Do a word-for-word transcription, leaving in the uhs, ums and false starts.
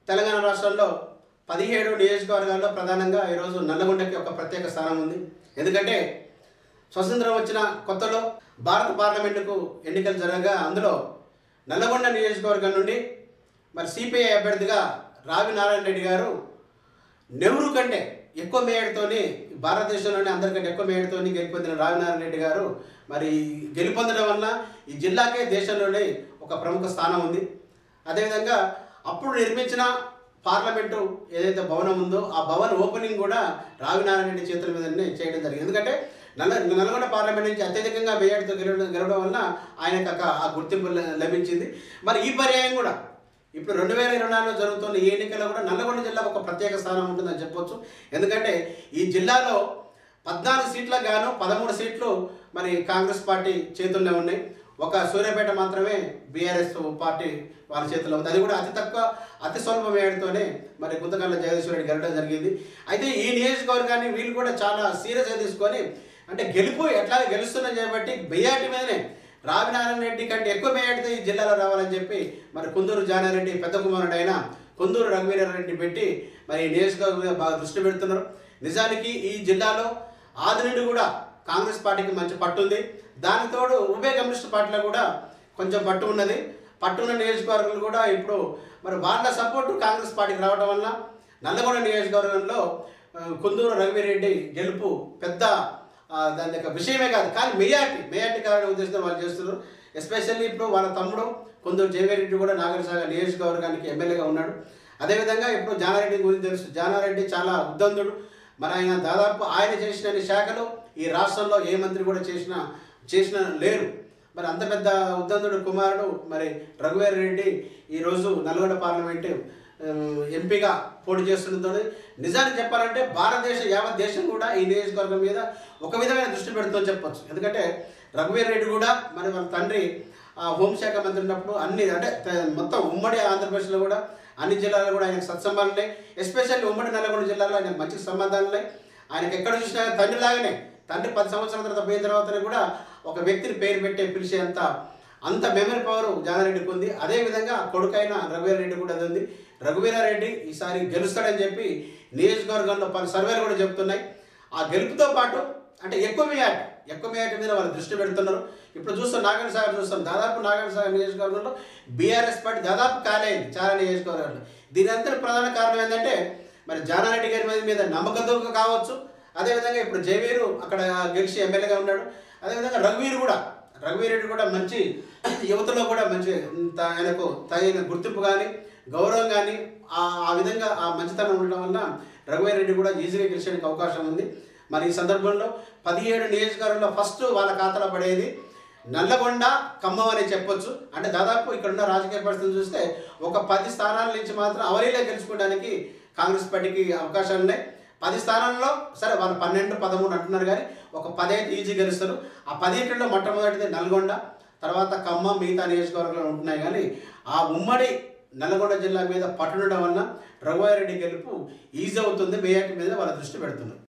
తెలంగాణ రాష్ట్రంలో పదిహేడు నియోజకవర్గాల్లో ప్రధానంగా ఈరోజు నల్లగొండకి ఒక ప్రత్యేక స్థానం ఉంది. ఎందుకంటే స్వతంత్రం వచ్చిన కొత్తలో భారత పార్లమెంటుకు ఎన్నికలు జరగగా అందులో నల్లగొండ నియోజకవర్గం నుండి మరి సిపిఐ అభ్యర్థిగా రావి నారాయణ రెడ్డి గారు నెహ్రూ కంటే ఎక్కువ మేయర్తోని భారతదేశంలోనే అందరికంటే ఎక్కువ మేయర్తోని గెలుపొందిన రావి నారాయణ రెడ్డి గారు మరి గెలుపొందడం వల్ల ఈ జిల్లాకే దేశంలోనే ఒక ప్రముఖ స్థానం ఉంది. అదేవిధంగా అప్పుడు నిర్మించిన పార్లమెంటు ఏదైతే భవనం ఉందో ఆ భవన్ ఓపెనింగ్ కూడా రావి నారాయణ రెడ్డి చేతుల మీదనే చేయడం జరిగింది. ఎందుకంటే నల్ల నల్గొండ పార్లమెంట్ నుంచి అత్యధికంగా మేయర్తో గెలవడం గెలవడం వల్ల ఆయనకు ఆ గుర్తింపు లభించింది. మరి ఈ పర్యాయం కూడా ఇప్పుడు రెండు వేల ఇరవై నాలుగులో జరుగుతున్న ఈ ఎన్నికల్లో కూడా నల్లగొండ జిల్లాకు ఒక ప్రత్యేక స్థానం ఉంటుందని చెప్పొచ్చు. ఎందుకంటే ఈ జిల్లాలో పద్నాలుగు సీట్లకు గాను పదమూడు సీట్లు మరి కాంగ్రెస్ పార్టీ చేతుల్లో ఉన్నాయి. ఒక సూర్యాపేట మాత్రమే బీఆర్ఎస్ పార్టీ వాళ్ళ చేతిలో ఉంది. అది కూడా అతి తక్కువ అతి స్వల్ప మేయర్తోనే మరి గుంతకళ్ళ జగదీశ్వర రెడ్డి గెలవడం జరిగింది. అయితే ఈ నియోజకవర్గాన్ని వీళ్ళు కూడా చాలా సీరియస్గా తీసుకొని అంటే గెలుపు ఎట్లా గెలుస్తుందని చెప్పబట్టి బెయ్యాటి మీదనే రావి నారాయణ రెడ్డి కంటే ఎక్కువ మేయర్తో ఈ జిల్లాలో రావాలని చెప్పి మరి కుందూరు జానారెడ్డి పెద్ద కుమారుడు అయిన కుందూరు రఘువీరారెడ్డి పెట్టి మరి నియోజకవర్గం మీద బాగా దృష్టి పెడుతున్నారు. నిజానికి ఈ జిల్లాలో ఆది నుండి కూడా కాంగ్రెస్ పార్టీకి మంచి పట్టు ఉంది. దానికి తోడు ఉభయ కమ్యూనిస్ట్ పార్టీలో కూడా కొంచెం పట్టు ఉన్నది. పట్టున్న నియోజకవర్గాలు కూడా ఇప్పుడు మరి వాళ్ళ సపోర్టు కాంగ్రెస్ పార్టీకి రావడం వల్ల నల్లగొండ నియోజకవర్గంలో కుందూరు రఘువీరెడ్డి గెలుపు పెద్ద దాని యొక్క విషయమే కాదు, కానీ మెజార్టీ మెజార్టీ కావాలనే ఉద్దేశంతో వాళ్ళు చేస్తున్నారు. ఎస్పెషల్లీ ఇప్పుడు వాళ్ళ తమ్ముడు కుందూరు జయవేరెడ్డి కూడా నాగరసాగర్ నియోజకవర్గానికి ఎమ్మెల్యేగా ఉన్నాడు. అదేవిధంగా ఇప్పుడు జానారెడ్డి గురించి తెలుసు. జానారెడ్డి చాలా ఉద్దందుడు. మరి ఆయన దాదాపు ఆయన చేసిన శాఖలు ఈ రాష్ట్రంలో ఏ మంత్రి కూడా చేసిన చేసిన లేరు. మరి అంత పెద్ద ఉద్దందుడు కుమారుడు మరి రఘువీర్ రెడ్డి ఈరోజు నల్గొండ పార్లమెంటు ఎంపీగా పోటీ చేస్తుంటుంది. నిజానికి చెప్పాలంటే భారతదేశ యావత్ దేశం కూడా ఈ నియోజకవర్గం మీద ఒక విధమైన దృష్టి పెడుతుందని చెప్పొచ్చు. ఎందుకంటే రఘువీర్ రెడ్డి కూడా మరి వాళ్ళ తండ్రి హోంశాఖ మంత్రి ఉన్నప్పుడు అన్ని అంటే మొత్తం ఉమ్మడి ఆంధ్రప్రదేశ్లో కూడా అన్ని జిల్లాల్లో కూడా ఆయనకు సత్సంబంధాలు ఉన్నాయి. ఎస్పెషల్లీ ఉమ్మడి నల్లగొండ జిల్లాలో ఆయనకు మంచి సంబంధాలు ఉన్నాయి. ఆయనకు ఎక్కడ చూసినా తండ్రిలాగానే తండ్రి పది సంవత్సరాల తర్వాత పోయిన తర్వాత కూడా ఒక వ్యక్తిని పేరు పెట్టే పిలిచేంత అంత మెమరీ పవర్ జానారెడ్డికి ఉంది. అదేవిధంగా కొడుకైన రఘువీర్ రెడ్డి కూడా అది ఉంది. రఘువీరారెడ్డి ఈసారి గెలుస్తాడని చెప్పి నియోజకవర్గంలో పలు సర్వేలు కూడా చెప్తున్నాయి. ఆ గెలుపుతో పాటు అంటే ఎక్కువ మేయాటి ఎక్కువ మేయాటి మీద వాళ్ళు దృష్టి పెడుతున్నారు. ఇప్పుడు చూస్తాం నాగార్జున సాగర్ చూస్తాం. దాదాపు నాగార్జున సాగర్ నియోజకవర్గంలో బీఆర్ఎస్ పార్టీ దాదాపు కాలేదు చాలా నియోజకవర్గాల్లో. దీని అంతా ప్రధాన కారణం ఏంటంటే మరి జానారెడ్డి గారి మీద నమ్మకంతో కావచ్చు. అదేవిధంగా ఇప్పుడు జయవీరు అక్కడ గెలిచి ఎమ్మెల్యేగా ఉన్నాడు. అదేవిధంగా రఘువీర్ కూడా రఘువీర్ రెడ్డి కూడా మంచి యువతలో కూడా మంచి ఆయనకు తగిన గుర్తింపు కానీ గౌరవం కానీ ఆ విధంగా ఆ మంచితనం ఉండడం వల్ల రఘువీర్ రెడ్డి కూడా ఈజీగా గెలిచడానికి అవకాశం ఉంది. మరి ఈ సందర్భంలో పదిహేడు నియోజకవర్గంలో ఫస్ట్ వాళ్ళ ఖాతాలో పడేది నల్లగొండ ఖమ్మం అని చెప్పొచ్చు. అంటే దాదాపు ఇక్కడున్న రాజకీయ పరిస్థితులు చూస్తే ఒక పది స్థానాల నుంచి మాత్రం అవలీలా గెలుచుకోవడానికి కాంగ్రెస్ పార్టీకి అవకాశాలు ఉన్నాయి. పది స్థానాల్లో సరే వాళ్ళు పన్నెండు పదమూడు అంటున్నారు కానీ ఒక పదైదు ఈజీ గెలుస్తారు. ఆ పదిహేనులో మొట్టమొదటిది నల్గొండ, తర్వాత ఖమ్మం, మిగతా నియోజకవర్గాలు ఉంటున్నాయి. కానీ ఆ ఉమ్మడి నల్గొండ జిల్లా మీద పట్టునడం వల్ల రఘువీర్ రెడ్డి గెలుపు ఈజీ అవుతుంది. మేయాటి మీద వాళ్ళ దృష్టి పెడుతున్నారు.